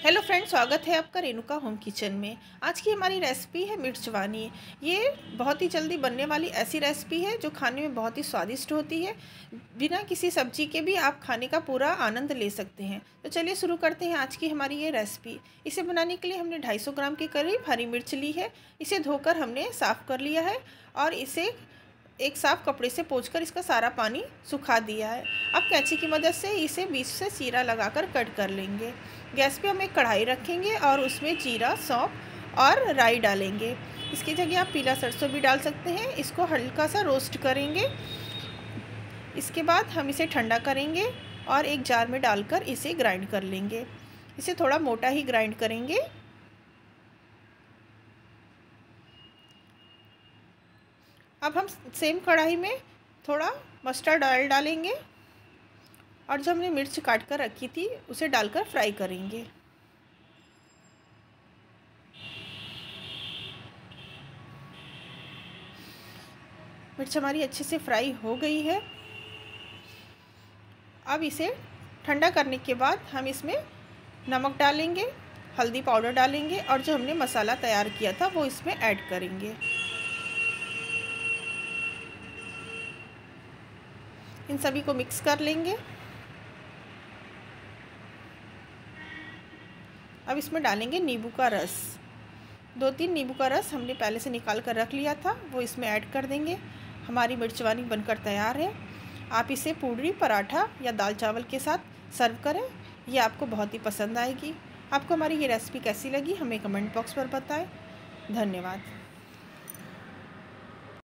Hello friends, स्वागत है आपका रेणुका होम किचन में। आज की हमारी रेसिपी है मिर्चवानी। ये बहुत ही जल्दी बनने वाली ऐसी रेसिपी है जो खाने में बहुत ही स्वादिष्ट होती है। बिना किसी सब्जी के भी आप खाने का पूरा आनंद ले सकते हैं। तो चलिए शुरू करते हैं आज की हमारी ये रेसिपी। इसे बनाने के लिए हमने 250 ग्राम के करीब हरी मिर्च ली है। इसे धोकर हमने साफ़ कर लिया है और इसे एक साफ़ कपड़े से पोंछकर इसका सारा पानी सुखा दिया है। अब कैंची की मदद से इसे बीच से चीरा लगाकर कट कर लेंगे। गैस पे हम एक कढ़ाई रखेंगे और उसमें जीरा, सौंफ और राई डालेंगे। इसकी जगह आप पीला सरसों भी डाल सकते हैं। इसको हल्का सा रोस्ट करेंगे। इसके बाद हम इसे ठंडा करेंगे और एक जार में डालकर इसे ग्राइंड कर लेंगे। इसे थोड़ा मोटा ही ग्राइंड करेंगे। अब हम सेम कढ़ाई में थोड़ा मस्टर्ड ऑयल डालेंगे और जो हमने मिर्च काट कर रखी थी उसे डालकर फ्राई करेंगे। मिर्च हमारी अच्छे से फ्राई हो गई है। अब इसे ठंडा करने के बाद हम इसमें नमक डालेंगे, हल्दी पाउडर डालेंगे और जो हमने मसाला तैयार किया था वो इसमें ऐड करेंगे। इन सभी को मिक्स कर लेंगे। अब इसमें डालेंगे नींबू का रस। 2-3 नींबू का रस हमने पहले से निकाल कर रख लिया था, वो इसमें ऐड कर देंगे। हमारी मिर्चवानी बनकर तैयार है। आप इसे पूड़ी, पराठा या दाल चावल के साथ सर्व करें। ये आपको बहुत ही पसंद आएगी। आपको हमारी ये रेसिपी कैसी लगी हमें कमेंट बॉक्स पर बताएं। धन्यवाद।